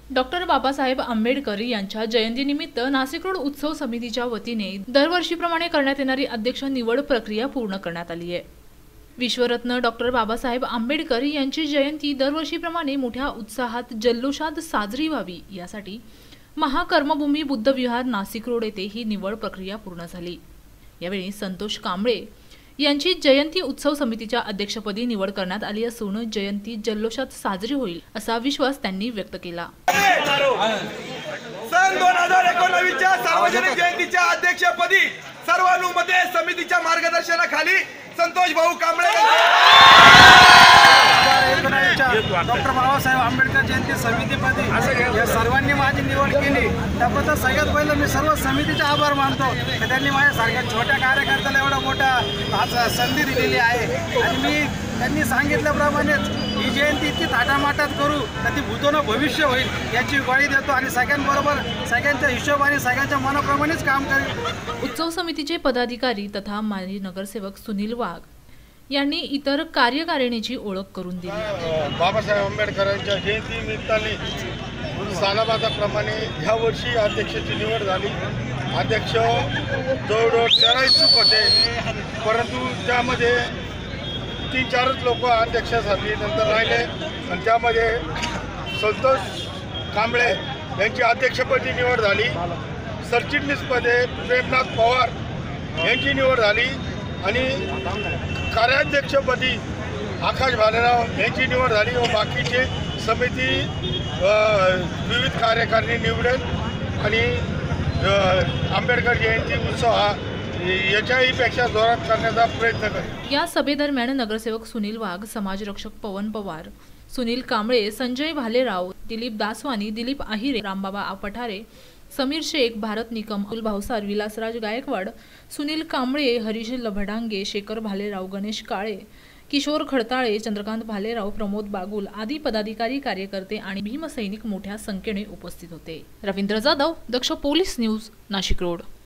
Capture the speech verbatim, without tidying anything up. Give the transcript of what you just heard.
Doctor Babasaheb Ambedkar यांच्या जयंतीनिमित्त Nashik road उत्सव समितीच्या वतीने दरवर्षीप्रमाणे करण्यात येणारी अध्यक्ष निवड प्रक्रिया पूर्ण करण्यात आली आहे। विश्वरत्न डॉक्टर बाबासाहेब आंबेडकर यांची जयंती दरवर्षीप्रमाणे मोठ्या उत्साहात जल्लोषात साजरी व्हावी यासाठी महाकर्मभूमी बुद्ध विहार नाशिक रोड येथे ही निवड प्रक्रिया पूर्ण झाली। यावेळी संतोष कांबळे यांची जयंती उत्सव समितीच्या अध्यक्षपदी निवड करण्यात आली असून जयंती जल्लोषात साजरी होईल असा विश्वास त्यांनी व्यक्त केला। सन दोन हजार एकोणवीस च्या सार्वजनिक जयंतीच्या अध्यक्षपदी सर्वानुमते समितीच्या मार्गदर्शनाखाली संतोष भाऊ कांबळे डॉक्टर बाबासाहेब आंबेडकर जयंती समितीपदी या सर्वांनी माझी निवड केली त्याबद्दल सगळ्यात पहिलं मी सर्व समितीचे आभार मानतो की त्यांनी माझ्यासारख्या छोट्या कार्यकर्त्याला एवढा मोठा आज संधी दिलेली आहे। आणि मी त्यांनी सांगितल्याप्रमाणेच ही जयंती इतकी थाटामाटात करू तर ती भूतोनं भविष्य होईल याची ग्वाही देतो आणि सगळ्यांबरोबर सगळ्यांच्या हिशोबाने सगळ्यांच्या मनाप्रमाणेच काम करेल। उत्सव समितीचे पदाधिकारी तथा माजी नगरसेवक सुनील वाघ यांनी इतर कार्यकारिणीची ओळख करून दिली। बाबासाहेब आंबेडकरांच्या जयंती निमित्ताने सालाबादाप्रमाणे ह्या वर्षी अध्यक्षाची निवड झाली। अध्यक्ष जवळजवळ तेरा इच्छुक होते, परंतु त्यामध्ये तीन चारच लोक अध्यक्षासाठी नंतर राहिले आणि त्यामध्ये संतोष कांबळे यांची अध्यक्षपदी निवड झाली। सरचिटणीसपदी प्रेमनाथ पवार यांची निवड झाली आणि कार्याध्यक्षपदी आकाश भालेराव यांची निवड झाली व बाकीचे समिती विविध कार्यकारिणी निवडेल आणि आंबेडकर जयंती उत्सव हा याच्याही पेक्षा जोरात करण्याचा प्रयत्न करेल। या सभेदरम्यान नगरसेवक सुनील वाघ, समाजरक्षक पवन पवार, सुनील कांबळे, संजय भालेराव, दिलीप दासवानी, दिलीप आहिरे, रामबाबा पठारे, समीर शेख, भारत निकम, अतुल भावसार, विलासराज गायकवाड, सुनील कांबळे, हरीश लभडांगे, शेखर भालेराव, गणेश काळे, किशोर खडताळे, चंद्रकांत भालेराव, प्रमोद बागुल आदी पदाधिकारी, कार्यकर्ते आणि भीमसैनिक मोठ्या संख्येने उपस्थित होते। Ravindra Jadhav, Daksh police news, Nashik road.